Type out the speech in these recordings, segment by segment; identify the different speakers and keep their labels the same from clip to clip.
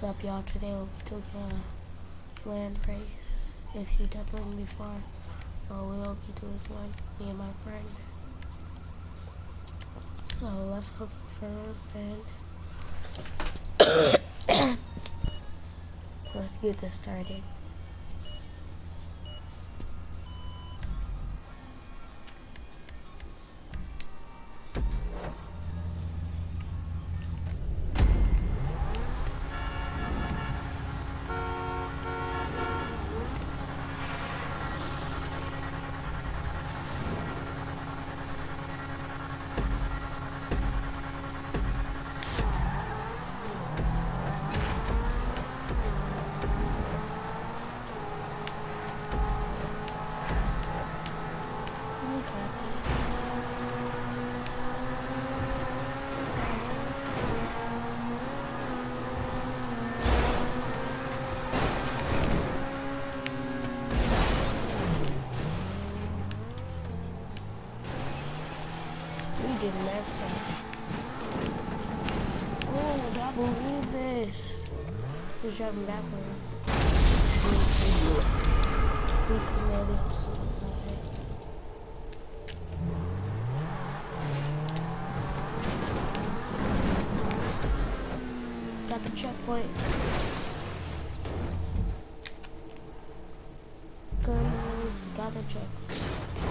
Speaker 1: What's up, y'all? Today we'll be doing a land race. If you done one before, we'll be doing one, me and my friend. So let's hope for and let's get this started. We did messed up. Oh, I can't believe this. We're driving backwards. We committed suicide. Got the checkpoint. Good move. Got the checkpoint.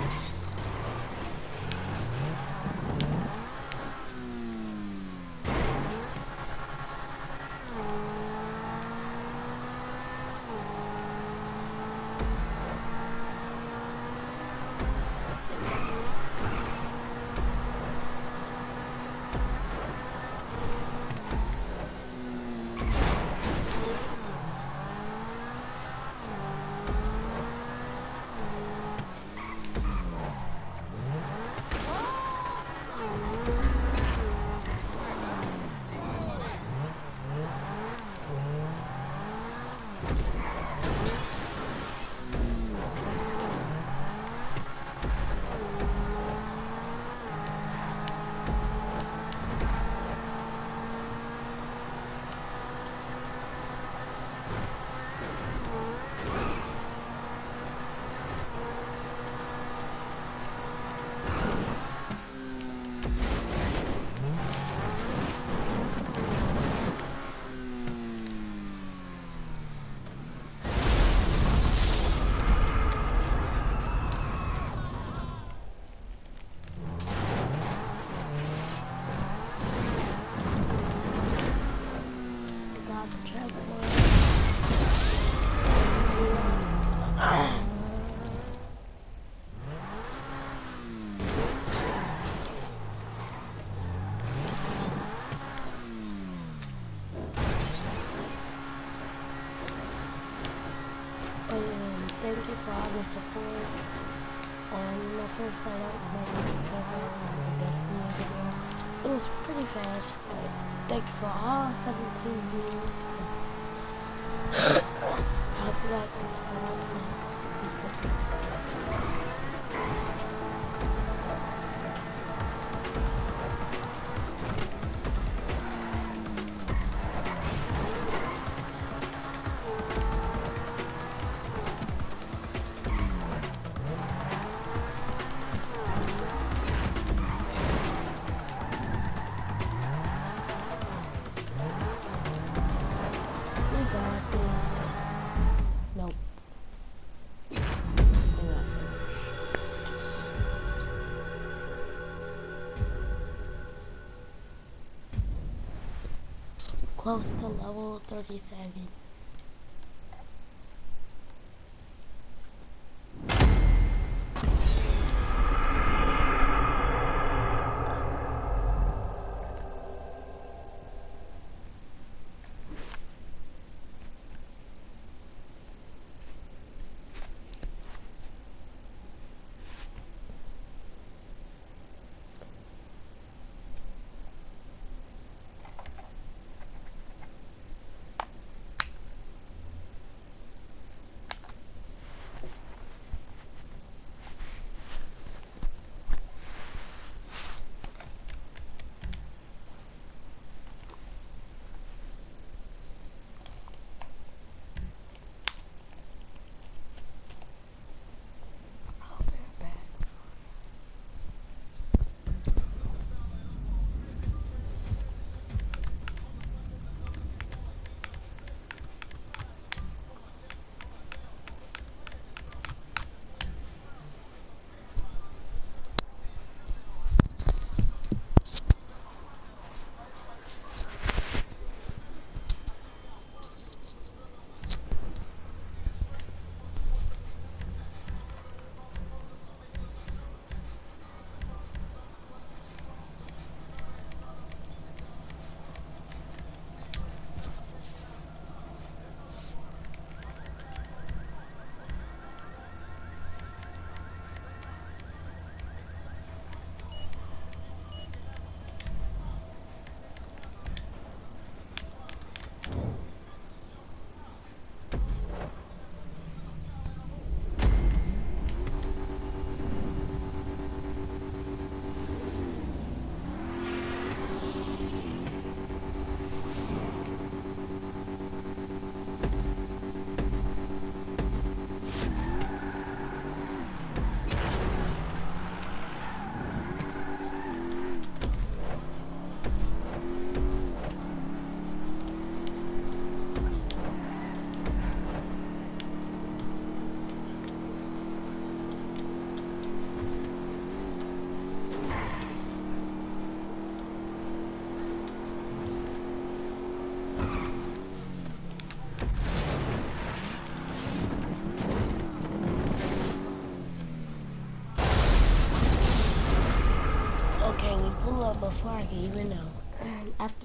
Speaker 1: Thank you for all the support on my first fight out playing the Destiny video. It was pretty fast, but thank you for all 17 views. I hope you guys can start out. Nope. Close to level 37.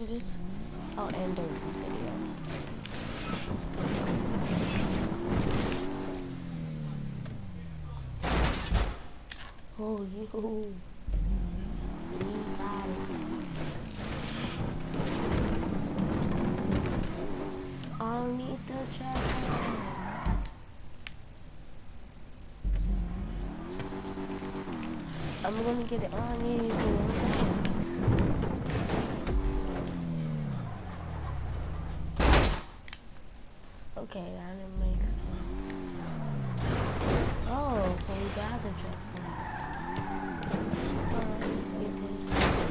Speaker 1: after this, I'll end the video. Oh, you. We got it. I don't need the checkpoint. I'm gonna get it on using this. Okay, that didn't make sense. Oh, so we got the checkpoint. Alright, let's get this.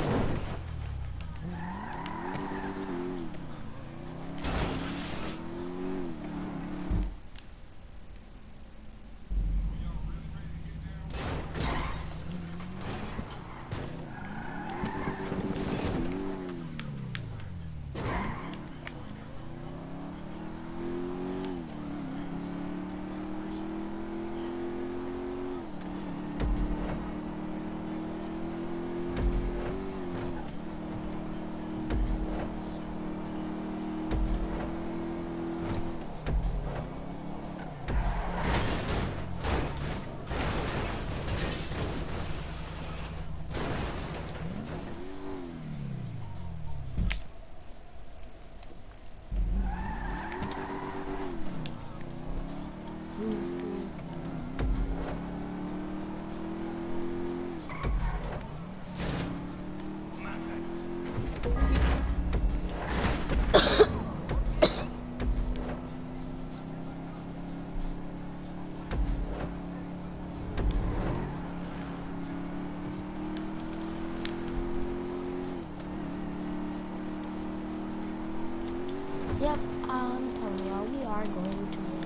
Speaker 1: Yep, I'm telling y'all, we are going to win.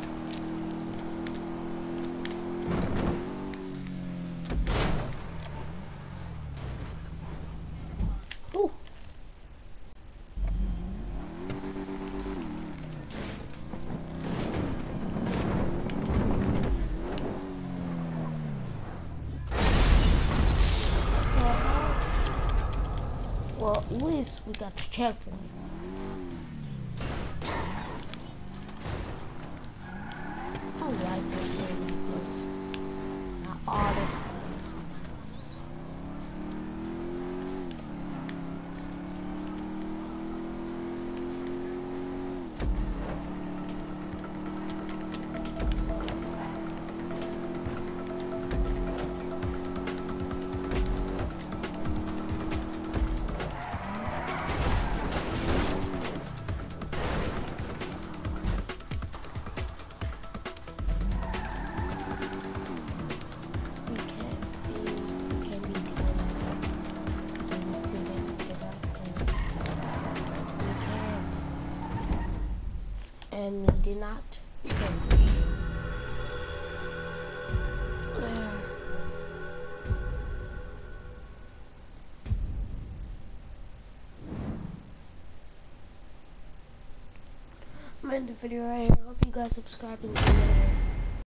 Speaker 1: Ooh. Well, at least we got the checkpoint. I like this game like this. Not all the time, sometimes. And we did not finish. I'm ending the video right here. I hope you guys subscribe and see you later.